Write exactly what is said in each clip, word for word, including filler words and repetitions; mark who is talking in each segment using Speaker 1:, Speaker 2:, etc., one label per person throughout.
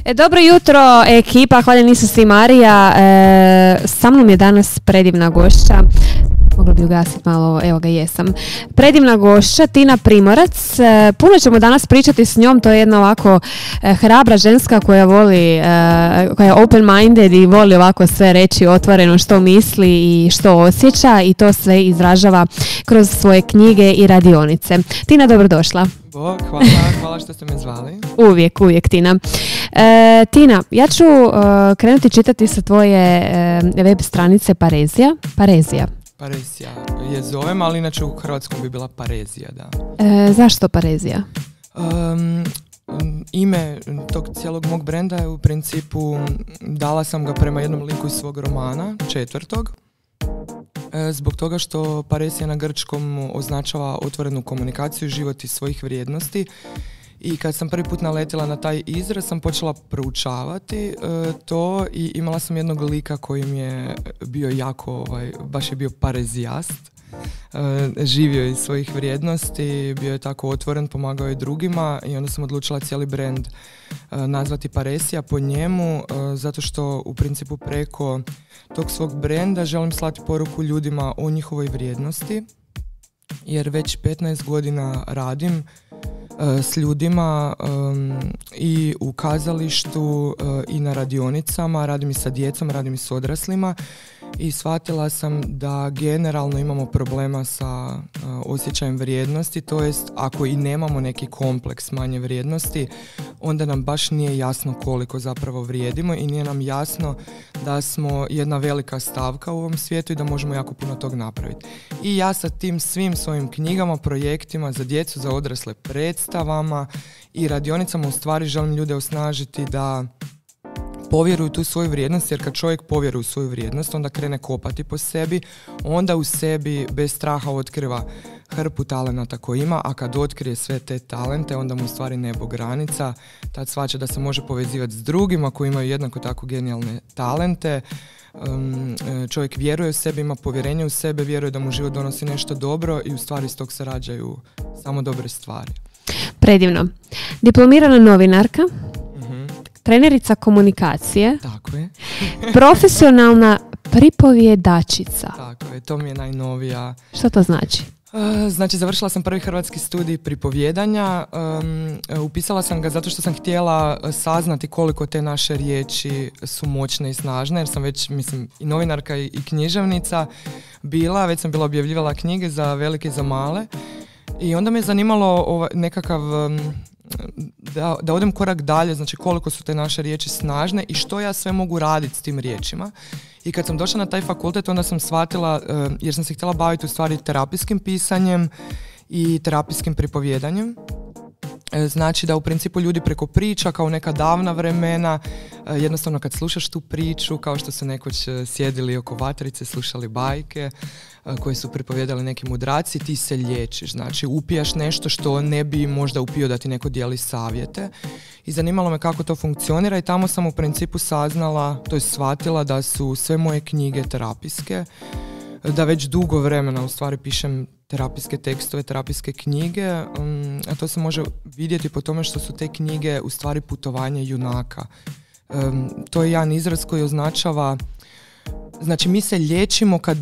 Speaker 1: E, dobro jutro, ekipa, hvaljeni su svi Marija. E, sa mnom je danas predivna gošća. Mogla bi ugasiti malo, evo ga jesam. Predivna gošća, Tina Primorac. E, puno ćemo danas pričati s njom, to je jedna ovako e, hrabra ženska koja voli, e, koja je open-minded i voli ovako sve reći otvoreno što misli i što osjeća i to sve izražava kroz svoje knjige i radionice. Tina, dobrodošla.
Speaker 2: Bog, hvala, hvala što ste me zvali.
Speaker 1: Uvijek, uvijek, Tina. E, Tina, ja ću uh, krenuti čitati sa tvoje uh, web stranice Parezija. Parezija.
Speaker 2: Parezija je zovem, ali inače u hrvatskom bi bila Parezija, da.
Speaker 1: E, zašto Parezija?
Speaker 2: Um, ime tog cijelog mog brenda je u principu, dala sam ga prema jednom liku iz svog romana, četvrtog. Zbog toga što Parezija na grčkom označava otvorenu komunikaciju, život iz svojih vrijednosti. I kad sam prvi put naletila na taj izraz, sam počela proučavati e, to i imala sam jednog lika koji mi je bio jako, ovaj, baš je bio parezijast. E, živio iz svojih vrijednosti, bio je tako otvoren, pomagao je drugima i onda sam odlučila cijeli brand e, nazvati Parezija po njemu, e, zato što u principu preko tog svog brenda želim slati poruku ljudima o njihovoj vrijednosti, jer već petnaest godina radim uh, s ljudima um, i u kazalištu uh, i na radionicama, radim i sa djecom, radim i s odraslima i shvatila sam da generalno imamo problema sa uh, osjećajem vrijednosti, to jest ako i nemamo neki kompleks manje vrijednosti, onda nam baš nije jasno koliko zapravo vrijedimo i nije nam jasno da smo jedna velika stavka u ovom svijetu i da možemo jako puno tog napraviti. I ja sa tim svim svojim knjigama, projektima za djecu, za odrasle, predstavama i radionicama u stvari želim ljude osnažiti da povjeruju tu svoju vrijednost, jer kad čovjek povjeruje u svoju vrijednost, onda krene kopati po sebi, onda u sebi bez straha otkriva hrpu talenata koji ima, a kad otkrije sve te talente, onda mu u stvari nebo granica, tad shvaća da se može povezivati s drugima koji imaju jednako tako genijalne talente. Um, čovjek vjeruje u sebe, ima povjerenje u sebe, vjeruje da mu život donosi nešto dobro i u stvari iz tog se rađaju samo dobre stvari.
Speaker 1: Predivno. Diplomirana novinarka, trenerica komunikacije,
Speaker 2: tako je.
Speaker 1: profesionalna pripovjedačica.
Speaker 2: Tako je, to mi je najnovija.
Speaker 1: Što to znači?
Speaker 2: Uh, znači, završila sam prvi hrvatski studij pripovjedanja. Um, upisala sam ga zato što sam htjela saznati koliko te naše riječi su moćne i snažne, jer sam već, mislim, i novinarka i, i književnica bila, već sam bila objavljivala knjige za velike i za male. I onda me je zanimalo ovaj, nekakav... Um, Da, da odem korak dalje, znači koliko su te naše riječi snažne i što ja sve mogu raditi s tim riječima. I kad sam došla na taj fakultet, onda sam shvatila, uh, jer sam se htjela baviti u stvari terapijskim pisanjem i terapijskim pripovjedanjem. E, znači da u principu ljudi preko priča, kao neka davna vremena, e, jednostavno kad slušaš tu priču, kao što su nekoć sjedili oko vatrice, slušali bajke, koje su pripovjedali neki mudraci, ti se liječiš, znači upijaš nešto što ne bi možda upio da ti neko dijeli savjete i zanimalo me kako to funkcionira i tamo sam u principu saznala, to je shvatila da su sve moje knjige terapijske, da već dugo vremena u stvari pišem terapijske tekstove, terapijske knjige, um, a to se može vidjeti po tome što su te knjige u stvari putovanje junaka. Um, to je jedan izraz koji označava, znači mi se liječimo kad,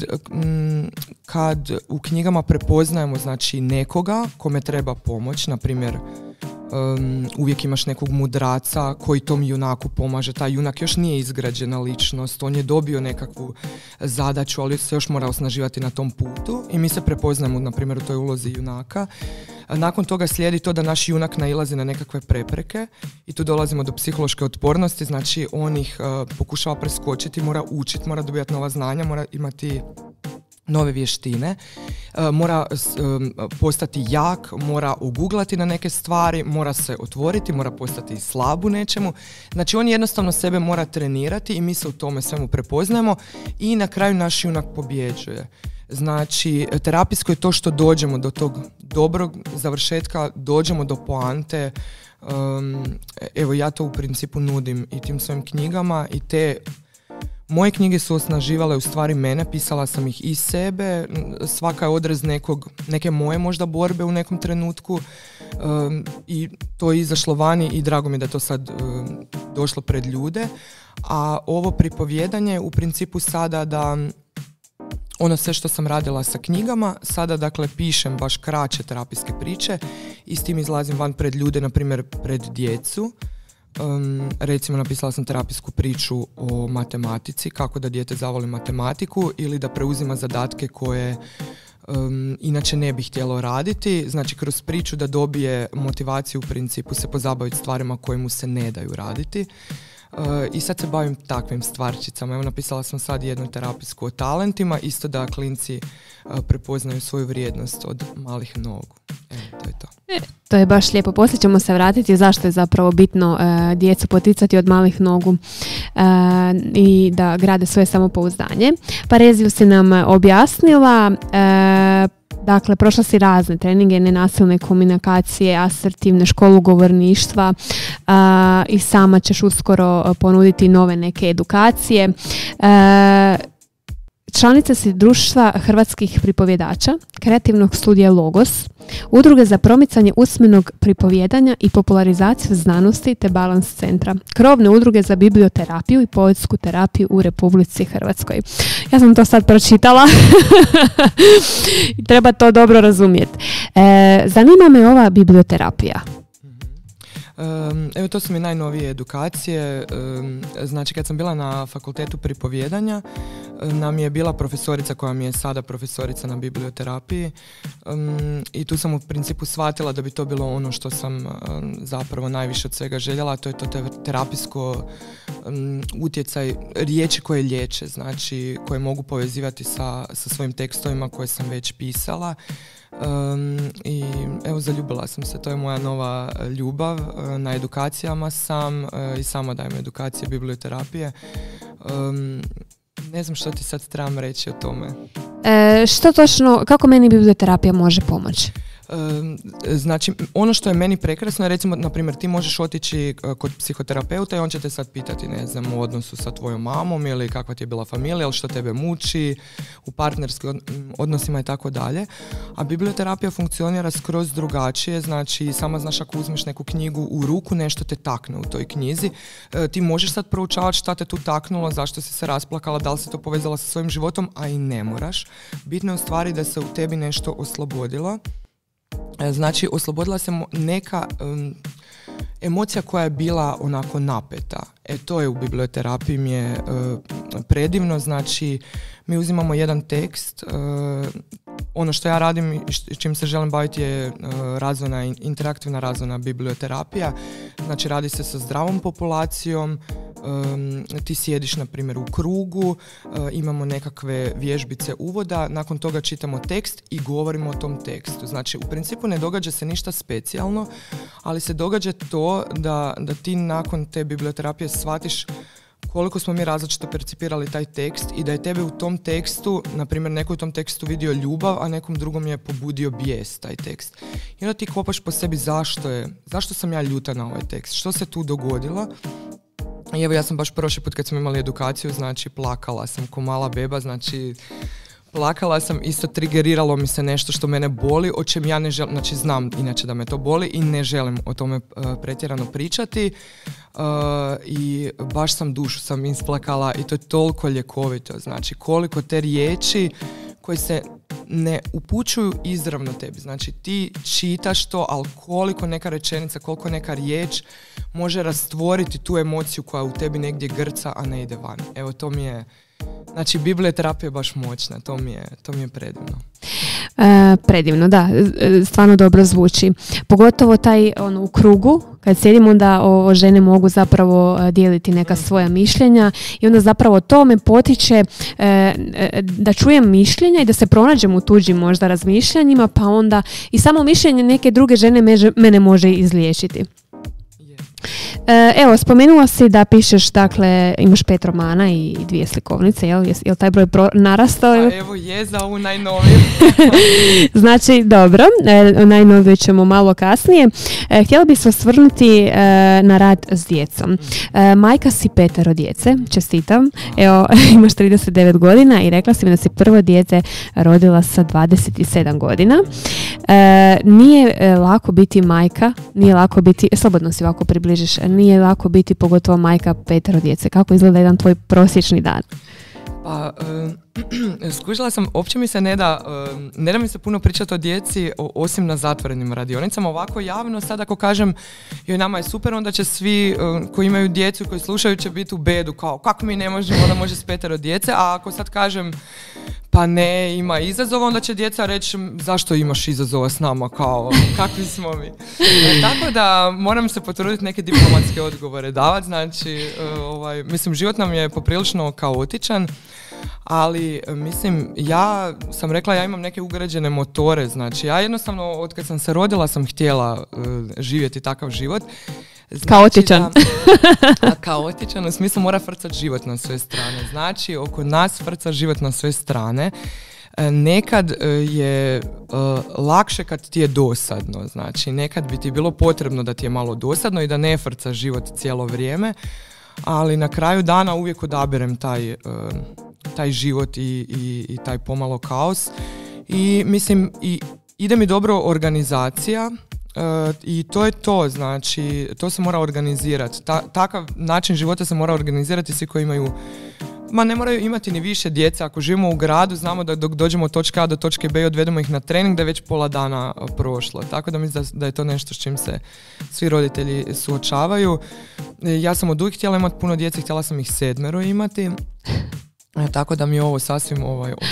Speaker 2: kad u knjigama prepoznajemo znači nekoga kome treba pomoć, na primjer um, uvijek imaš nekog mudraca koji tom junaku pomaže, taj junak još nije izgrađena ličnost, on je dobio nekakvu zadaću, ali se još mora osnaživati na tom putu i mi se prepoznajemo na primjer u toj ulozi junaka. Nakon toga slijedi to da naš junak nailazi na nekakve prepreke i tu dolazimo do psihološke otpornosti, znači on ih uh, pokušava preskočiti, mora učiti, mora dobivati nova znanja, mora imati nove vještine, uh, mora um, postati jak, mora uguglati na neke stvari, mora se otvoriti, mora postati slab u nečemu. Znači on jednostavno sebe mora trenirati i mi se u tome svemu prepoznajemo i na kraju naš junak pobjeđuje. Znači, terapijsko je to što dođemo do tog dobrog završetka, dođemo do poante. Um, evo, ja to u principu nudim i tim svojim knjigama i te moje knjige su osnaživale u stvari mene, pisala sam ih iz sebe, svaka je odraz nekog, neke moje možda borbe u nekom trenutku um, i to je izašlo vani i drago mi da to sad um, došlo pred ljude, a ovo pripovjedanje je u principu sada da ono sve što sam radila sa knjigama, sada dakle pišem baš kraće terapijske priče i s tim izlazim van pred ljude, na primjer pred djecu. Um, recimo napisala sam terapijsku priču o matematici, kako da dijete zavoli matematiku ili da preuzima zadatke koje um, inače ne bi htjelo raditi, znači kroz priču da dobije motivaciju u principu se pozabaviti stvarima koje mu se ne daju raditi. Uh, i sad se bavim takvim stvarčicama. Evo, napisala sam sad jednu terapijsku o talentima, isto da klinci uh, prepoznaju svoju vrijednost od malih nogu. Evo, to je to.
Speaker 1: E, to je baš lijepo. Poslije ćemo se vratiti zašto je zapravo bitno uh, djecu poticati od malih nogu uh, i da grade svoje samopouzdanje. Pareziju si nam objasnila, uh, dakle, prošla si razne treninge, nenasilne komunikacije, asertivne, školu govorništva uh, i sama ćeš uskoro ponuditi nove neke edukacije. Uh, Članica si društva hrvatskih pripovjedača, kreativnog studija Logos, udruge za promicanje usmenog pripovjedanja i popularizaciju znanosti te Balans centra, krovne udruge za biblioterapiju i poetsku terapiju u Republici Hrvatskoj. Ja sam to sad pročitala i treba to dobro razumjeti. E, zanima me ova biblioterapija.
Speaker 2: Um, evo, to su mi najnovije edukacije. Um, znači, kad sam bila na fakultetu pripovjedanja, nam je bila profesorica koja mi je sada profesorica na biblioterapiji um, i tu sam u principu shvatila da bi to bilo ono što sam um, zapravo najviše od svega željela, a to je to te terapijsko um, utjecaj riječi koje liječe, znači koje mogu povezivati sa, sa svojim tekstovima koje sam već pisala. Um, i evo, zaljubila sam se, to je moja nova ljubav. Uh, na edukacijama sam uh, i sama dajem edukacije biblioterapije. Um, ne znam što ti sad trebam reći o tome.
Speaker 1: E, što točno, kako meni biblioterapija može pomoći?
Speaker 2: Znači, ono što je meni prekrasno je, recimo, na primjer, ti možeš otići kod psihoterapeuta i on će te sad pitati, ne znam, u odnosu sa tvojom mamom ili kakva ti je bila familija, ili što tebe muči, u partnerskim odnosima i tako dalje. A biblioterapija funkcionira skroz drugačije, znači sama znaš, ako uzmeš neku knjigu u ruku, nešto te takne u toj knjizi. Ti možeš sad proučavati šta te tu taknulo, zašto si se rasplakala, da li si to povezala sa svojim životom, a i ne moraš. Bitno je u stvari da se u tebi nešto oslobodilo. Znači, oslobodila se neka um, emocija koja je bila onako napeta. E, to je u biblioterapiji mi je uh, predivno. Znači, mi uzimamo jedan tekst. Uh, ono što ja radim i čim se želim baviti je uh, razvojna, interaktivna razvojna biblioterapija. Znači, radi se sa zdravom populacijom. Um, ti sjediš, na primjer, u krugu, uh, imamo nekakve vježbice uvoda, nakon toga čitamo tekst i govorimo o tom tekstu. Znači, u principu ne događa se ništa specijalno, ali se događa to da, da ti nakon te biblioterapije shvatiš koliko smo mi različito percipirali taj tekst i da je tebe u tom tekstu, na primjer, neko u tom tekstu vidio ljubav, a nekom drugom je pobudio bijes taj tekst. I onda ti kopaš po sebi zašto je, zašto sam ja ljuta na ovaj tekst, što se tu dogodilo. I evo, ja sam baš prošli put kad smo imali edukaciju, znači plakala sam ko mala beba, znači plakala sam, isto trigeriralo mi se nešto što mene boli, o čem ja ne želim, znači znam inače da me to boli i ne želim o tome uh, pretjerano pričati uh, i baš sam dušu sam isplakala i to je toliko ljekovito, znači koliko te riječi koje se ne upućuju izravno tebi. Znači, ti čitaš to, ali koliko neka rečenica, koliko neka riječ može rastvoriti tu emociju koja u tebi negdje grca, a ne ide van. Evo, to mi je, znači, biblioterapija je baš moćna, to mi je, to mi je predivno.
Speaker 1: E, predivno, da, stvarno dobro zvuči. Pogotovo taj ono, u krugu, kad sjedimo, da o, žene mogu zapravo dijeliti neka svoja mišljenja i onda zapravo to me potiče e, da čujem mišljenja i da se pronađem u tuđim možda razmišljanjima, pa onda i samo mišljenje neke druge žene meže, mene može izliječiti. Evo, spomenula si da pišeš, dakle, imaš pet romana i dvije slikovnice, jel, jel taj broj pro- narastao?
Speaker 2: Pa evo je za ovu najnoviju.
Speaker 1: Znači, dobro, e, najnoviju ćemo malo kasnije. E, htjela bih se osvrnuti e, na rad s djecom. E, majka si petero djece, čestitam. Evo, imaš trideset devet godina i rekla si mi da si prvo dijete rodila sa dvadeset sedam godina. E, nije e, lako biti majka, nije lako biti, slobodno si ovako približiš, nije lako biti pogotovo majka petero djece. Kako izgleda jedan tvoj prosječni dan?
Speaker 2: Pa, uh, skužila sam, uopće mi se ne da, uh, ne da mi se puno pričati o djeci, o, osim na zatvorenim radionicama. Ovako javno, sad ako kažem, joj nama je super, onda će svi uh, koji imaju djecu, koji slušaju će biti u bedu, kao kako mi ne možemo, onda može s petero djece, a ako sad kažem pa ne, ima izazova, onda će djeca reći zašto imaš izazova s nama, kao kakvi smo mi. E, tako da moram se potruditi neke diplomatske odgovore davati, znači uh, ovaj, mislim život nam je poprilično kaotičan, ali mislim ja sam rekla ja imam neke ugrađene motore, znači ja jednostavno od kad sam se rodila sam htjela uh, živjeti takav život. Znači
Speaker 1: kaotičan.
Speaker 2: Da, kaotičan u smislu mora frcat život na sve strane. Znači oko nas frca život na sve strane. Nekad je uh, lakše kad ti je dosadno. Znači nekad bi ti bilo potrebno da ti je malo dosadno i da ne frca život cijelo vrijeme. Ali na kraju dana uvijek odabirem taj, uh, taj život i, i, i taj pomalo kaos. I mislim i ide mi dobro organizacija. Uh, i to je to, znači to se mora organizirati. Ta, takav način života se mora organizirati. Svi koji imaju, ma ne moraju imati ni više djece, ako živimo u gradu znamo da dok dođemo od točke A do točke B i odvedemo ih na trening da je već pola dana prošlo, tako da mislim da, da je to nešto s čim se svi roditelji suočavaju. Ja sam od uvijek htjela imati puno djece, htjela sam ih sedmero imati, e, tako da mi je ovo sasvim ovaj, ok.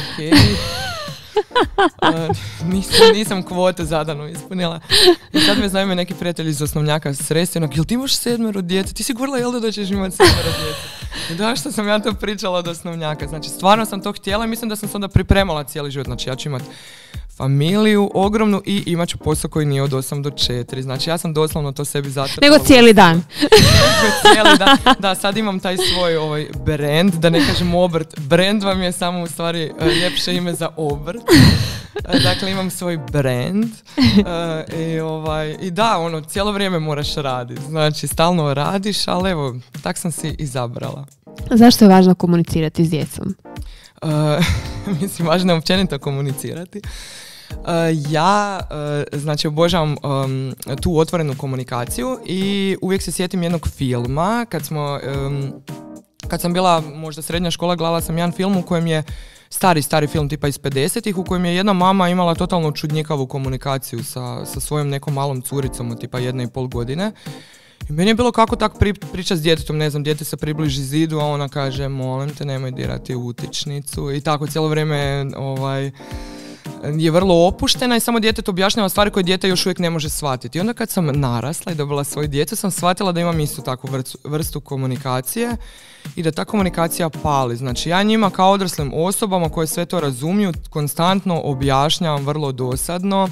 Speaker 2: Uh, nisam, nisam kvotu zadanu ispunila. I sad me znaju me neki prijatelji iz osnovnjaka sresti, onak, jel ti imaš sedmero djece? Ti si govorila jel da ćeš imati sedmero djece? Da, što sam ja to pričala od osnovnjaka. Znači, stvarno sam to htjela i mislim da sam se onda pripremala cijeli život. Znači, ja ću imati familiju ogromnu i imat ću posao koji nije od osam do četiri. Znači, ja sam doslovno to sebi zacrtala.
Speaker 1: Nego cijeli dan.
Speaker 2: Nego cijeli dan. Da, sad imam taj svoj ovaj, brand, da ne kažem obrt. Brand vam je samo u stvari ljepše ime za obrt. Dakle, imam svoj brand uh, i, ovaj, i da, ono, cijelo vrijeme moraš raditi. Znači, stalno radiš, ali evo, tak sam si izabrala.
Speaker 1: Zašto je važno komunicirati s djecom?
Speaker 2: Uh, mislim, važno je općenito komunicirati. Uh, ja, uh, znači, obožavam um, tu otvorenu komunikaciju i uvijek se sjetim jednog filma, kad smo, um, kad sam bila možda srednja škola, gledala sam jedan film u kojem je stari, stari film tipa iz pedesetih u kojem je jedna mama imala totalno čudnjikavu komunikaciju sa, sa svojom nekom malom curicom od tipa jedne i pol godine. I meni je bilo kako tak pri, priča s djetetom, ne znam, dijete se približi zidu, a ona kaže molim te nemoj dirati utičnicu i tako cijelo vrijeme ovaj, je vrlo opuštena i samo djetetu objašnjava stvari koje dijete još uvijek ne može shvatiti. I onda kad sam narasla i dobila svoju djecu sam shvatila da imam istu takvu vrstu, vrstu komunikacije i da ta komunikacija pali. Znači ja njima kao odraslim osobama koje sve to razumiju konstantno objašnjavam vrlo dosadno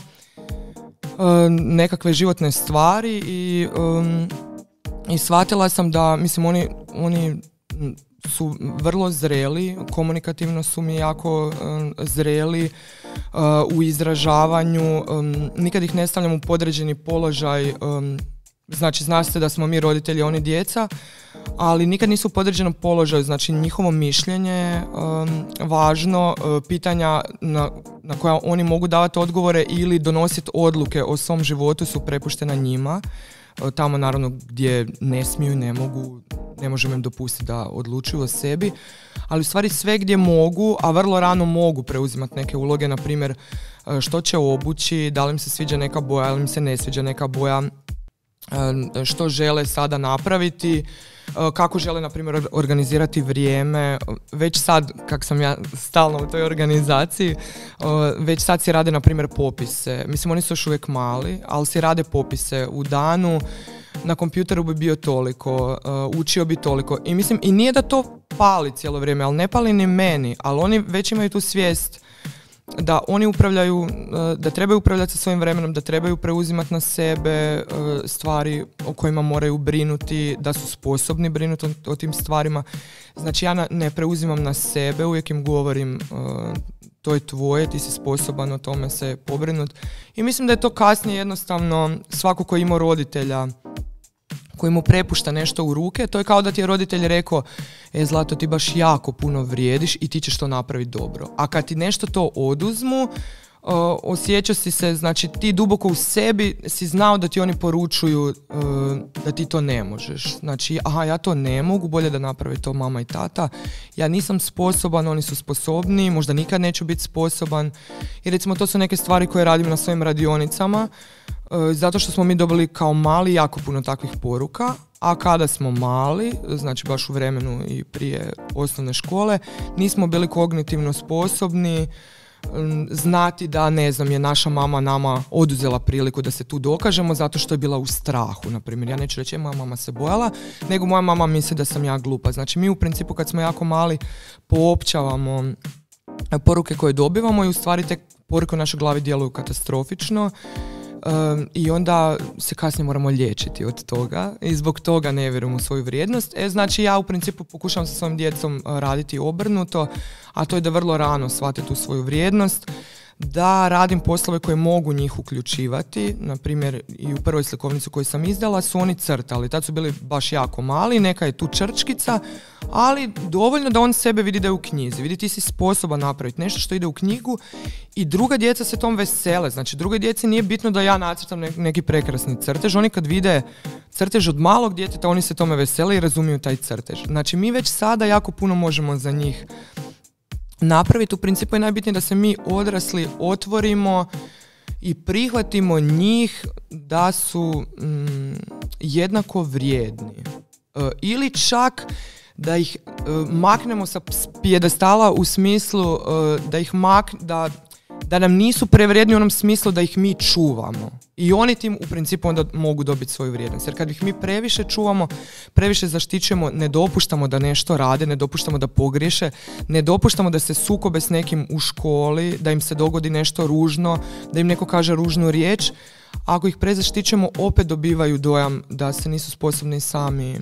Speaker 2: nekakve životne stvari i, um, i shvatila sam da, mislim, oni, oni su vrlo zreli, komunikativno su mi jako um, zreli uh, u izražavanju, um, nikad ih ne stavljam u podređeni položaj, um, znači zna se da smo mi roditelji, oni djeca, ali nikad nisu u podređenom položaju, znači njihovo mišljenje je um, važno, uh, pitanja na, na koja oni mogu davati odgovore ili donositi odluke o svom životu su prepuštena njima, uh, tamo naravno gdje ne smiju i ne mogu, ne možemo im dopustiti da odlučuju o sebi, ali u stvari sve gdje mogu, a vrlo rano mogu preuzimati neke uloge, na primjer uh, što će obući, da li im se sviđa neka boja, da li im se ne sviđa neka boja, uh, što žele sada napraviti, kako žele, na primjer, organizirati vrijeme. Već sad, kak sam ja stalno u toj organizaciji, već sad si rade, na primjer, popise. Mislim, oni su još uvijek mali, ali si rade popise u danu. Na kompjuteru bi bio toliko, učio bi toliko. I mislim, i nije da to pali cijelo vrijeme, ali ne pali ni meni, ali oni već imaju tu svijest da oni upravljaju, da trebaju upravljati sa svojim vremenom, da trebaju preuzimati na sebe stvari o kojima moraju brinuti, da su sposobni brinuti o, o tim stvarima. Znači ja ne preuzimam na sebe, uvijek im govorim to je tvoje, ti si sposoban o tome se pobrinuti. I mislim da je to kasnije jednostavno svako ko ima roditelja koji mu prepušta nešto u ruke, to je kao da ti je roditelj rekao e Zlato ti baš jako puno vrijediš i ti ćeš to napraviti dobro. A kad ti nešto to oduzmu, osjećao si se, znači ti duboko u sebi si znao da ti oni poručuju uh, da ti to ne možeš. Znači, aha, ja to ne mogu, bolje da naprave to mama i tata. Ja nisam sposoban, oni su sposobni, možda nikad neću biti sposoban. I recimo to su neke stvari koje radim na svojim radionicama, uh, zato što smo mi dobili kao mali jako puno takvih poruka, a kada smo mali, znači baš u vremenu i prije osnovne škole, nismo bili kognitivno sposobni znati da, ne znam, je naša mama nama oduzela priliku da se tu dokažemo zato što je bila u strahu, na primjer. Ja neću reći, moja mama se bojala, nego moja mama misli da sam ja glupa. Znači mi u principu kad smo jako mali poopćavamo poruke koje dobivamo i u stvari te poruke u našoj glavi djeluju katastrofično. Um, i onda se kasnije moramo liječiti od toga i zbog toga ne vjerujem u svoju vrijednost. E, znači ja u principu pokušavam sa svojim djecom raditi obrnuto, a to je da vrlo rano shvate tu svoju vrijednost, da radim poslove koje mogu njih uključivati. Na primjer, i u prvoj slikovnici koju sam izdala su oni crtali, tad su bili baš jako mali, neka je tu črčkica, ali dovoljno da on sebe vidi da je u knjizi. Vidi, ti si sposoban napraviti nešto što ide u knjigu i druga djeca se tom vesele. Znači, druge djeci nije bitno da ja nacrtam neki prekrasni crtež. Oni kad vide crtež od malog djeteta, oni se tome vesele i razumiju taj crtež. Znači, mi već sada jako puno možemo za njih napraviti. U principu je najbitnije da se mi odrasli otvorimo i prihvatimo njih da su mm, jednako vrijedni. E, ili čak da ih e, maknemo sa pijedestala u smislu e, da ih mak, da, da nam nisu prevrijedni u onom smislu da ih mi čuvamo. I oni tim u principu onda mogu dobiti svoju vrijednost. Jer kad ih mi previše čuvamo, previše zaštićujemo, ne dopuštamo da nešto rade, ne dopuštamo da pogriješe, ne dopuštamo da se sukobe s nekim u školi, da im se dogodi nešto ružno, da im neko kaže ružnu riječ. Ako ih prezaštićujemo, opet dobivaju dojam da se nisu sposobni sami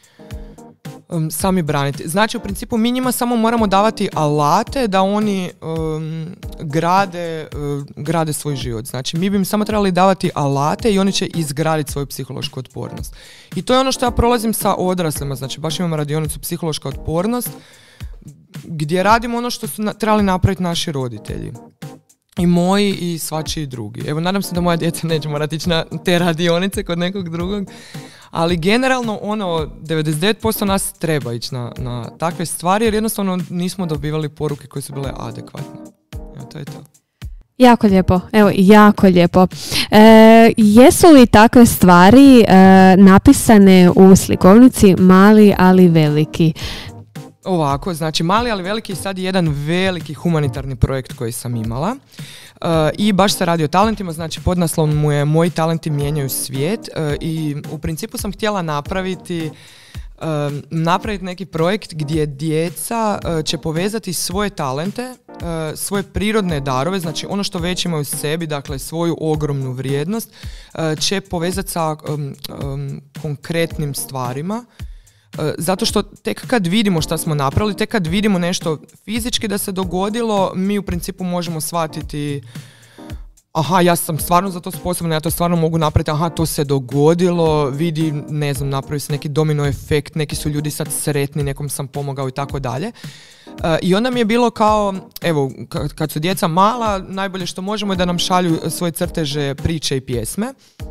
Speaker 2: Um, sami braniti. Znači, u principu mi njima samo moramo davati alate da oni um, grade, uh, grade svoj život. Znači, mi bi im samo trebali davati alate i oni će izgraditi svoju psihološku otpornost. I to je ono što ja prolazim sa odraslima. Znači, baš imamo radionicu psihološka otpornost gdje radimo ono što su na, trebali napraviti naši roditelji. I moji i svačiji drugi. Evo, nadam se da moja djeca neće morati ići na te radionice kod nekog drugog, ali generalno ono, devedeset devet posto nas treba ići na, na takve stvari jer jednostavno nismo dobivali poruke koje su bile adekvatne. Evo, to je to.
Speaker 1: Jako lijepo, evo, jako lijepo. E, jesu li takve stvari e, napisane u slikovnici Mali ali veliki?
Speaker 2: Ovako, znači Mali ali veliki je sad jedan veliki humanitarni projekt koji sam imala uh, i baš se radi o talentima, znači podnaslov mu je Moji talenti mijenjaju svijet uh, i u principu sam htjela napraviti uh, napraviti neki projekt gdje djeca uh, će povezati svoje talente, uh, svoje prirodne darove, znači ono što već imaju u sebi, dakle svoju ogromnu vrijednost, uh, će povezati sa um, um, konkretnim stvarima. Zato što tek kad vidimo šta smo napravili, tek kad vidimo nešto fizički da se dogodilo, mi u principu možemo shvatiti aha, ja sam stvarno za to sposobna, ja to stvarno mogu napraviti, aha, to se dogodilo, vidi, ne znam, napravi se neki domino efekt, neki su ljudi sad sretni, nekom sam pomogao i tako dalje. I onda mi je bilo kao, evo, kad su djeca mala, najbolje što možemo je da nam šalju svoje crteže, priče i pjesme.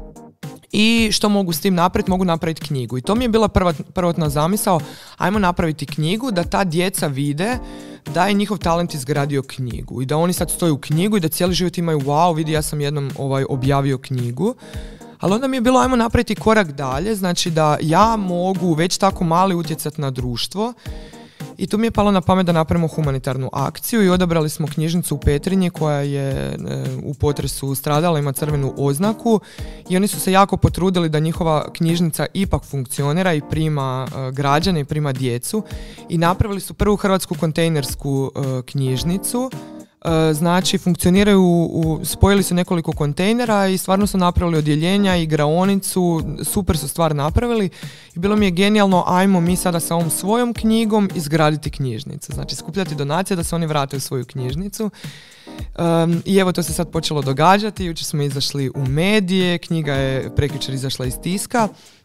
Speaker 2: I što mogu s tim napraviti? Mogu napraviti knjigu. I to mi je bila prva, prvotna zamisao, ajmo napraviti knjigu da ta djeca vide da je njihov talent izgradio knjigu i da oni sad stoju u knjigu i da cijeli život imaju wow, vidi ja sam jednom ovaj, objavio knjigu. Ali onda mi je bilo ajmo napraviti korak dalje, znači da ja mogu već tako mali utjecati na društvo. I tu mi je palo na pamet da napravimo humanitarnu akciju i odabrali smo knjižnicu u Petrinji koja je e, u potresu stradala, ima crvenu oznaku i oni su se jako potrudili da njihova knjižnica ipak funkcionira i prima e, građane i prima djecu i napravili su prvu hrvatsku kontejnersku e, knjižnicu. Znači funkcioniraju, u, spojili su nekoliko kontejnera i stvarno su napravili odjeljenja i igraonicu, super su stvar napravili i bilo mi je genijalno, ajmo mi sada sa ovom svojom knjigom izgraditi knjižnicu, znači skupljati donacije da se oni vrate u svoju knjižnicu. Um, i evo to se sad počelo događati, jučer smo izašli u medije, knjiga je prekjučer izašla iz tiska.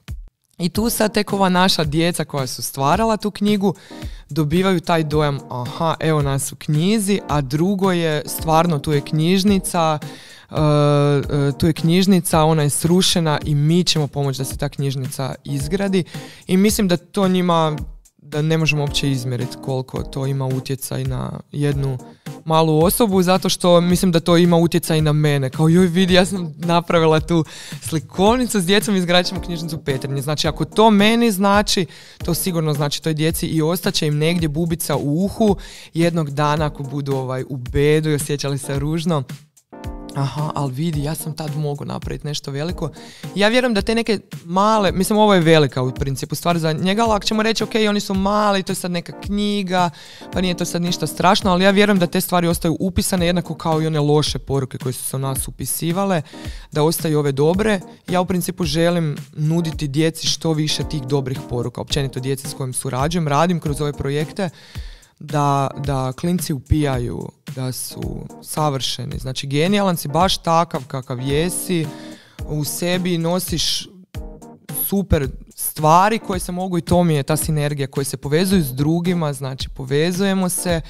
Speaker 2: I tu sad tek ova naša djeca koja su stvarala tu knjigu dobivaju taj dojam, aha, evo nas u knjizi, a drugo je stvarno tu je knjižnica, uh, uh, tu je knjižnica, ona je srušena i mi ćemo pomoći da se ta knjižnica izgradi i mislim da to njima, da ne možemo uopće izmjeriti koliko to ima utjecaj na jednu malu osobu, zato što mislim da to ima utjecaj i na mene. Kao joj vidi, ja sam napravila tu slikovnicu s djecom i izgradit ćemo knjižnicu u Petrinji. Znači ako to meni znači, to sigurno znači toj djeci i ostaće im negdje bubica u uhu jednog dana ako budu ovaj, u bedu i osjećali se ružno. Aha, ali vidi, ja sam tad mogu napraviti nešto veliko. Ja vjerujem da te neke male, mislim ovo je velika u principu stvar za njega, ali ako ćemo reći ok, oni su mali, to je sad neka knjiga, pa nije to sad ništa strašno, ali ja vjerujem da te stvari ostaju upisane jednako kao i one loše poruke koje su se u nas upisivale, da ostaju ove dobre. Ja u principu želim nuditi djeci što više tih dobrih poruka, općenito djeci s kojim surađujem, radim kroz ove projekte, da, da klinci upijaju da su savršeni. Znači genijalan si baš takav kakav jesi, u sebi nosiš super stvari koje se mogu i to mi je ta sinergija koje se povezuju s drugima, znači povezujemo se.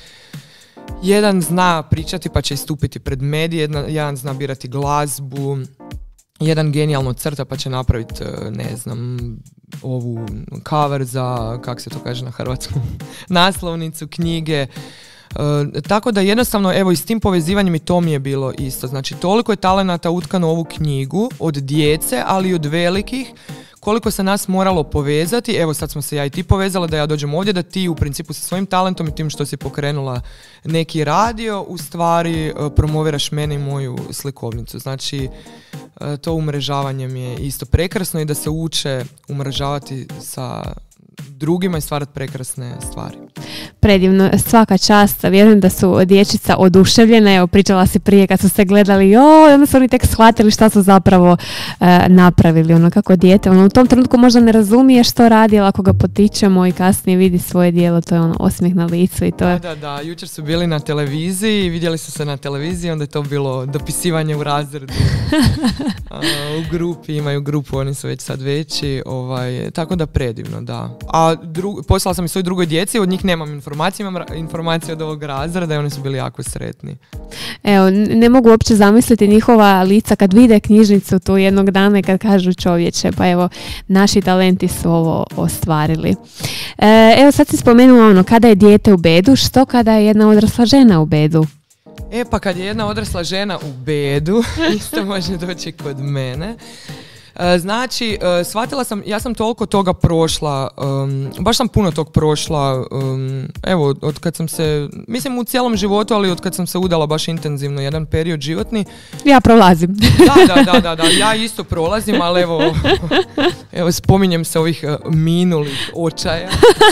Speaker 2: Jedan zna pričati pa će istupiti pred medije, jedan zna birati glazbu, jedan genijalno crta pa će napraviti, ne znam, ovu cover za, kak se to kaže na hrvatskom, naslovnicu knjige. Uh, tako da jednostavno, evo i s tim povezivanjem i to mi je bilo isto. Znači toliko je talenata utkano u ovu knjigu od djece, ali i od velikih, koliko se nas moralo povezati. Evo sad smo se ja i ti povezala da ja dođem ovdje, da ti u principu sa svojim talentom i tim što si pokrenula neki radio, u stvari uh, promoviraš mene i moju slikovnicu. Znači uh, to umrežavanje mi je isto prekrasno i da se uče umrežavati sa drugima i stvarati prekrasne stvari.
Speaker 1: Predivno, svaka čast. Vjerujem da su dječica oduševljene. Evo, pričala si prije kad su se gledali, joj, onda su oni tek shvatili šta su zapravo e, napravili. Ono, kako dijete, ono, u tom trenutku možda ne razumije što radi, ali ako ga potičemo i kasnije vidi svoje djelo, to je ono osmijeh na licu i to je...
Speaker 2: Da, da, da. Jučer su bili na televiziji, vidjeli su se na televiziji, onda je to bilo dopisivanje u razredu. A, u grupi, imaju grupu, oni su već sad veći, ovaj, tako da predivno, da. A dru- poslala sam i svoj drugoj djeci, od njih nemam informacije, imam ra- informacije od ovog razreda i oni su bili jako sretni.
Speaker 1: Evo, ne mogu uopće zamisliti njihova lica kad vide knjižnicu tu jednog dana i kad kažu čovječe, pa evo, naši talenti su ovo ostvarili. E, evo, sad si spomenula ono, kada je dijete u bedu, što kada je jedna odrasla žena u bedu?
Speaker 2: E pa kad je jedna odrasla žena u bedu, isto može doći kod mene. Znači, shvatila sam, ja sam toliko toga prošla, um, baš sam puno tog prošla, um, evo, od kad sam se, mislim u cijelom životu, ali od kad sam se udala baš intenzivno, jedan period životni.
Speaker 1: Ja prolazim.
Speaker 2: Da, da, da, da, da, ja isto prolazim, ali evo, evo spominjem se ovih uh, minulih očaja.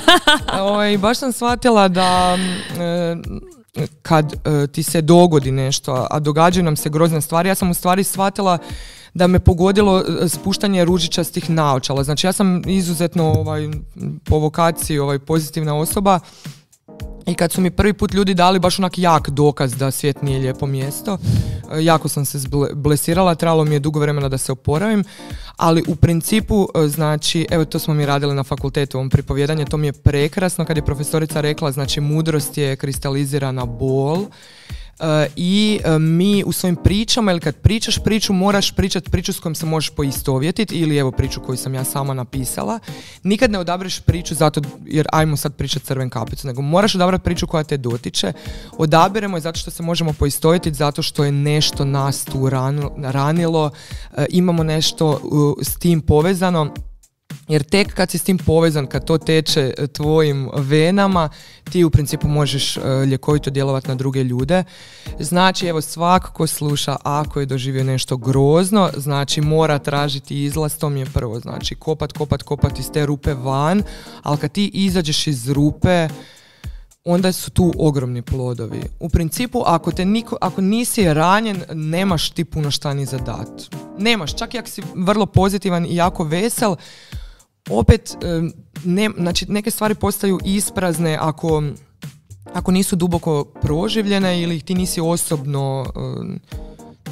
Speaker 2: I baš sam shvatila da... Uh, kad uh, ti se dogodi nešto, a događaju nam se grozne stvari, ja sam u stvari shvatila da me pogodilo spuštanje ružičastih naočala. Znači ja sam izuzetno ovaj, po vokaciji ovaj, pozitivna osoba i kad su mi prvi put ljudi dali baš onak jak dokaz da svijet nije lijepo mjesto, jako sam se blesirala, trebalo mi je dugo vremena da se oporavim, ali u principu, znači, evo to smo mi radili na fakultetu, ovom pripovjedanje, to mi je prekrasno kad je profesorica rekla, znači mudrost je kristalizirana bol. Uh, i uh, mi u svojim pričama, ili kad pričaš priču, moraš pričati priču s kojom se možeš poistovjetiti, ili evo priču koju sam ja sama napisala. Nikad ne odabereš priču zato jer ajmo sad pričati crven kapicu, nego moraš odabrati priču koja te dotiče. Odabiremo je zato što se možemo poistovjetiti, zato što je nešto nas tu ranilo, ranilo uh, imamo nešto uh, s tim povezano. Jer tek kad si s tim povezan, kad to teče tvojim venama, ti u principu možeš uh, ljekovito djelovati na druge ljude. Znači, evo, svako ko sluša, ako je doživio nešto grozno, znači mora tražiti izlaz, to mi je prvo. Znači, kopat, kopat, kopat iz te rupe van, ali kad ti izađeš iz rupe, onda su tu ogromni plodovi. U principu, ako, te niko, ako nisi ranjen, nemaš ti puno šta ni za dat. Nemaš, čak i ako si vrlo pozitivan i jako vesel, opet, ne, znači neke stvari postaju isprazne ako, ako nisu duboko proživljene ili ih ti nisi osobno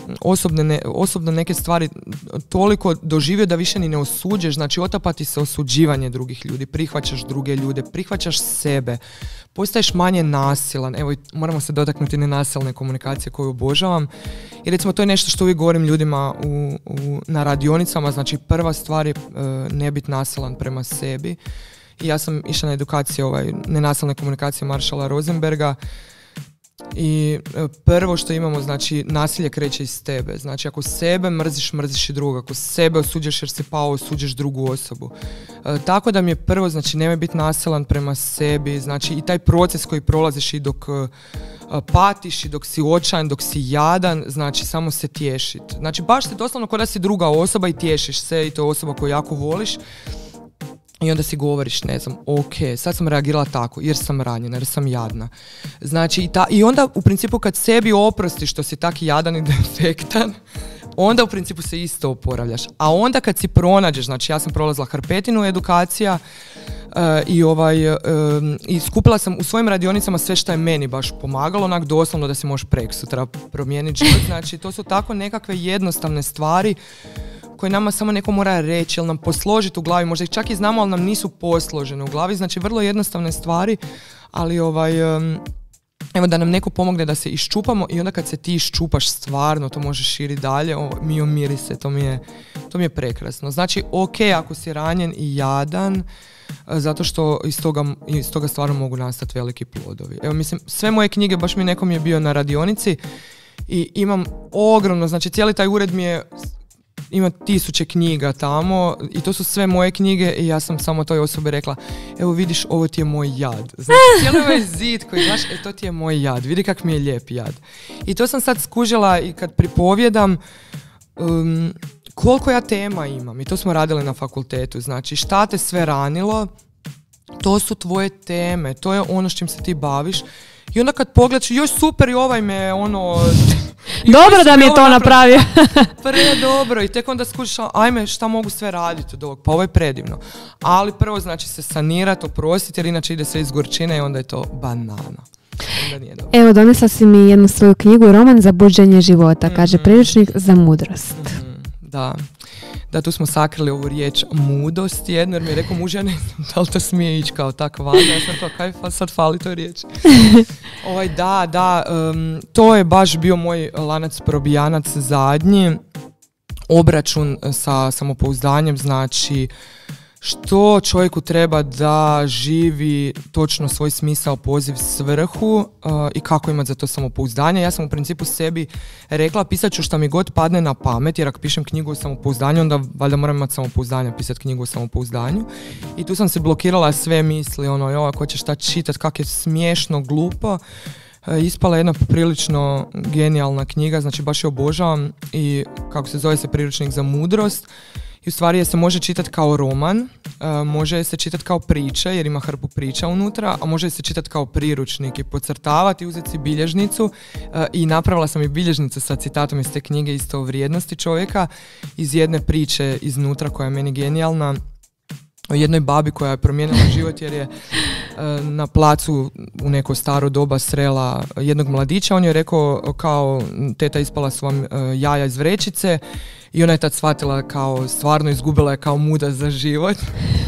Speaker 2: osobne ne, osobno neke stvari toliko doživio da više ni ne osuđuješ, znači otapati se osuđivanje drugih ljudi, prihvaćaš druge ljude, prihvaćaš sebe, postaješ manje nasilan. Evo, moramo se dotaknuti nenasilne komunikacije koju obožavam. I recimo to je nešto što uvijek govorim ljudima u, u, na radionicama, znači prva stvar je uh, ne biti nasilan prema sebi. I ja sam išla na edukaciju ovaj, nenasilne komunikacije Marshalla Rosenberga i prvo što imamo, znači nasilje kreće iz tebe. Znači ako sebe mrziš, mrziš i druga. Ako sebe osuđuješ jer si pao, osuđuješ drugu osobu. E, tako da mi je prvo, znači nemoj biti nasilan prema sebi. Znači i taj proces koji prolaziš i dok e, patiš i dok si očajan, dok si jadan, znači samo se tješit. Znači baš se doslovno kao da si druga osoba i tješiš se i to je osoba koju jako voliš. I onda si govoriš, ne znam, ok, sad sam reagirala tako jer sam ranjena, jer sam jadna. Znači, i, ta, i onda u principu kad sebi oprostiš što si tak jadan i defektan, onda u principu se isto oporavljaš. A onda kad si pronađeš, znači ja sam prolazila hrpetinu edukacija uh, i, ovaj, uh, i skupila sam u svojim radionicama sve što je meni baš pomagalo, onak doslovno da si možeš prek sutra promijeniti život. Znači, to su tako nekakve jednostavne stvari koje nama samo neko mora reći ili nam posložiti u glavi, možda ih čak i znamo, ali nam nisu posložene u glavi, znači vrlo jednostavne stvari, ali ovaj, um, evo da nam neko pomogne da se iščupamo i onda kad se ti iščupaš stvarno, to može širiti dalje, o, mi omiri se, to mi, je, to mi je prekrasno. Znači, ok, ako si ranjen i jadan, zato što iz toga, iz toga stvarno mogu nastati veliki plodovi. Evo, mislim, sve moje knjige, baš mi nekom je bio na radionici i imam ogromno, znači cijeli taj ured mi je ima tisuće knjiga tamo i to su sve moje knjige i ja sam samo toj osobi rekla, evo vidiš, ovo ti je moj jad. Znači cijeli ovaj zid koji znaš, e to ti je moj jad, vidi kak mi je lijep jad. I to sam sad skužila i kad pripovjedam um, koliko ja tema imam i to smo radili na fakultetu, znači šta te sve ranilo, to su tvoje teme, to je ono s čim se ti baviš. I onda kad pogledaš, još super i ovaj me ono...
Speaker 1: Dobro da mi je to napravio.
Speaker 2: Pre dobro i tek onda skušiš, ajme šta mogu sve raditi od ovog, pa ovo je predivno. Ali prvo znači se sanirati, oprostiti jer inače ide sve iz gorčine i onda je to banana. Onda nije dobro.
Speaker 1: Evo, donesla si mi jednu svoju knjigu, roman za buđenje života, kaže mm-hmm. priručnik za mudrost.
Speaker 2: Mm-hmm. Da. Da, tu smo sakrili ovu riječ mudost jedno, jer mi je rekao muž, ja ne znam da li to smije ići kao tak van, ja sam to, kaj sad fali toj riječi. ovaj, da, da, um, to je baš bio moj lanac probijanac zadnji, obračun sa samopouzdanjem, znači što čovjeku treba da živi točno svoj smisao, poziv, svrhu uh, i kako imati za to samopouzdanje. Ja sam u principu sebi rekla, pisat ću šta mi god padne na pamet, jer ako pišem knjigu o samopouzdanju, onda valjda moram imati samopouzdanje, pisati knjigu o samopouzdanju. I tu sam se blokirala sve misli, ono, joj, ako ćeš šta čitat, kak je smiješno, glupo. Uh, ispala jedna prilično genijalna knjiga, znači baš je obožavam i kako se zove se priručnik za mudrost. I u stvari je se može čitati kao roman, uh, može se čitati kao priča jer ima hrpu priča unutra, a može se čitati kao priručnik i podcrtavati, uzeti si bilježnicu uh, i napravila sam i bilježnicu sa citatom iz te knjige isto o vrijednosti čovjeka iz jedne priče iznutra koja je meni genijalna. O jednoj babi koja je promijenila život jer je uh, na placu u neko staro doba srela jednog mladića. On je rekao kao teta ispala su vam uh, jaja iz vrećice i ona je tad shvatila kao stvarno izgubila je kao muda za život.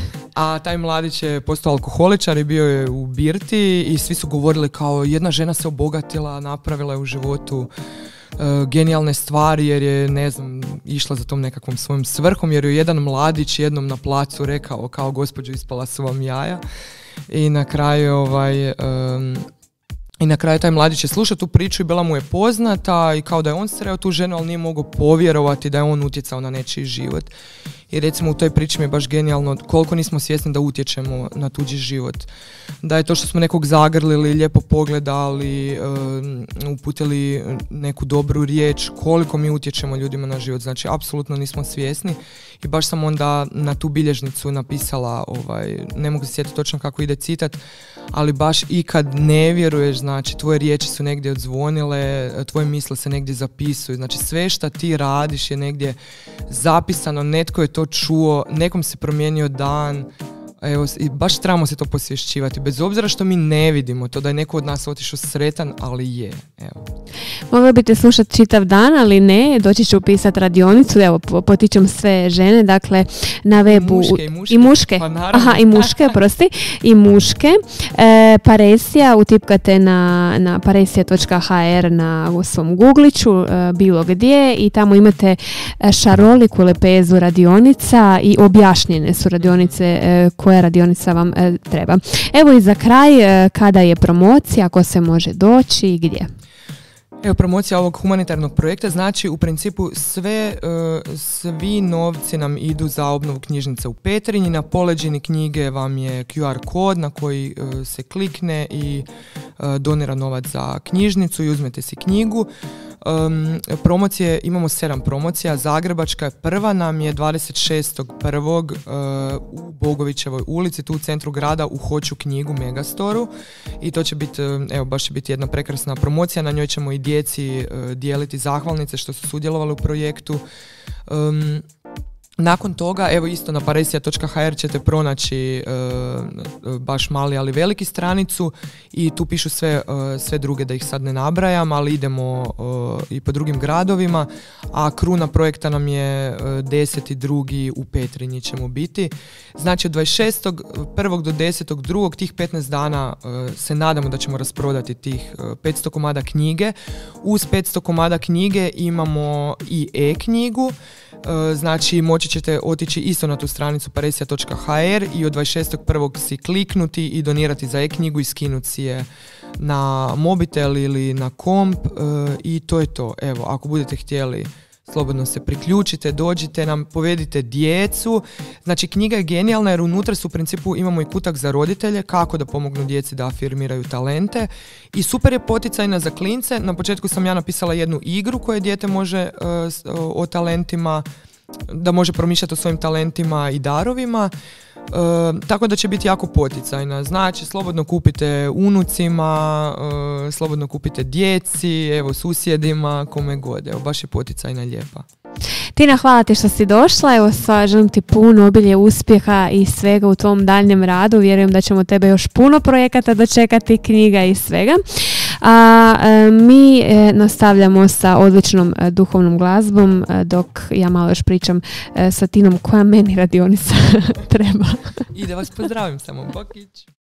Speaker 2: A taj mladić je postao alkoholičar i bio je u birti i svi su govorili kao jedna žena se obogatila, napravila je u životu Uh, genijalne stvari jer je, ne znam, išla za tom nekakvom svojom svrhom jer je jedan mladić jednom na placu rekao kao gospođo ispala su vam jaja i na kraju ovaj um, i na kraju taj mladić je slušao tu priču i bila mu je poznata i kao da je on sreo tu ženu, ali nije mogao povjerovati da je on utjecao na nečiji život. I recimo u toj priči mi je baš genijalno koliko nismo svjesni da utječemo na tuđi život. Da je to što smo nekog zagrlili, lijepo pogledali, um, uputili neku dobru riječ, koliko mi utječemo ljudima na život. Znači, apsolutno nismo svjesni. I baš sam onda na tu bilježnicu napisala, ovaj, ne mogu se sjetiti točno kako ide citat, ali baš i kad ne vjeruješ, znači tvoje riječi su negdje odzvonile, tvoje misle se negdje zapisuju. Znači sve što ti radiš je negdje zapisano, netko je to čuo, nekom se promijenio dan, Evo, i baš trebamo se to posvješćivati, bez obzira što mi ne vidimo to da je neko od nas otišao sretan, ali je. Evo.
Speaker 1: Mogla bi te slušati čitav dan, ali ne, doći ću upisati radionicu, evo, potičem sve žene, dakle, na webu.
Speaker 2: I muške, i muške.
Speaker 1: I muške.
Speaker 2: Pa
Speaker 1: Aha, i muške, prosti. I muške. E, Paresija, utipkate na, na paresija točka ha er na u svom Googliću, e, bilo gdje, i tamo imate šaroliku lepezu radionica i objašnjene su radionice e, koja radionica vam e, treba. Evo i za kraj, e, kada je promocija, ako se može doći i gdje?
Speaker 2: Evo, promocija ovog humanitarnog projekta znači u principu sve, uh, svi novci nam idu za obnovu knjižnice u Petrinji. Na poleđini knjige vam je Q R kod na koji uh, se klikne i uh, donira novac za knjižnicu i uzmete si knjigu. Um, promocije, imamo sedam promocija. Zagrebačka je prva, nam je dvadeset šestog prvog Uh, u Bogovićevoj ulici, tu u centru grada, u Hoću knjigu Megastoru, i to će biti, evo, baš će biti jedna prekrasna promocija. Na njoj ćemo i djeci uh, dijeliti zahvalnice što su sudjelovali u projektu. Um, Nakon toga, evo, isto na paresija točka ha er ćete pronaći uh, baš mali ali veliki stranicu i tu pišu sve, uh, sve druge, da ih sad ne nabrajam, ali idemo uh, i po drugim gradovima, a kruna projekta nam je uh, deseti drugi u Petrinji ćemo biti. Znači od dvadeset šestog prvog do desetog drugog tih petnaest dana uh, se nadamo da ćemo rasprodati tih uh, petsto komada knjige. Uz petsto komada knjige imamo i e-knjigu. Znači moći ćete otići isto na tu stranicu paresija točka ha er i od dvadeset šestog prvog si kliknuti i donirati za e-knjigu i skinuti si je na mobitel ili na komp, i to je to. Evo, ako budete htjeli, slobodno se priključite, dođite nam, povedite djecu. Znači, knjiga je genijalna jer unutra su u principu imamo i kutak za roditelje kako da pomognu djeci da afirmiraju talente, i super je poticajna za klince. Na početku sam ja napisala jednu igru koje dijete može uh, o talentima, da može promišljati o svojim talentima i darovima. Uh, tako da će biti jako poticajna. Znači, slobodno kupite unucima, uh, slobodno kupite djeci, evo, susjedima, kome god. Evo, baš je poticajna, lijepa.
Speaker 1: Tina, hvala ti što si došla. Evo, sva, želim ti puno obilje uspjeha i svega u tvom daljnjem radu. Vjerujem da ćemo tebe još puno projekata dočekati, knjiga i svega. A e, mi e, nastavljamo sa odličnom e, duhovnom glazbom, e, dok ja malo još pričam e, sa Tinom koja meni radionica treba.
Speaker 2: I da vas pozdravim samo, Bokić.